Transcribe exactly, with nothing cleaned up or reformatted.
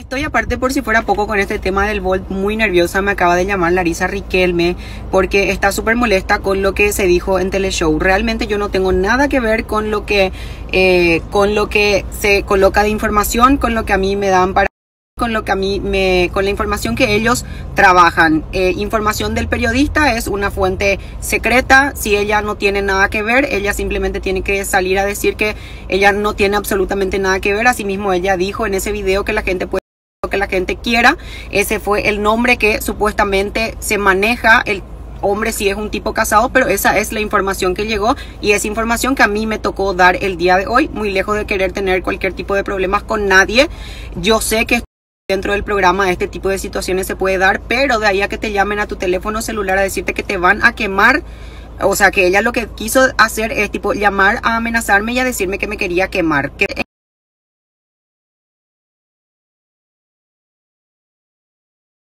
Estoy aparte por si fuera poco con este tema del Bolt, muy nerviosa. Me acaba de llamar Larisa Riquelme porque está súper molesta con lo que se dijo en Teleshow. Realmente yo no tengo nada que ver con lo que, eh, con lo que se coloca de información, con lo que a mí me dan para... con lo que a mí me con la información que ellos trabajan. Eh, información del periodista es una fuente secreta. Si ella no tiene nada que ver, ella simplemente tiene que salir a decir que ella no tiene absolutamente nada que ver. Asimismo, ella dijo en ese video que la gente puede que la gente quiera. Ese fue el nombre que supuestamente se maneja. El hombre sí es un tipo casado, pero esa es la información que llegó y es información que a mí me tocó dar el día de hoy, muy lejos de querer tener cualquier tipo de problemas con nadie. Yo sé que dentro del programa este tipo de situaciones se puede dar, pero de ahí a que te llamen a tu teléfono celular a decirte que te van a quemar. O sea, que ella lo que quiso hacer es tipo llamar a amenazarme y a decirme que me quería quemar. Que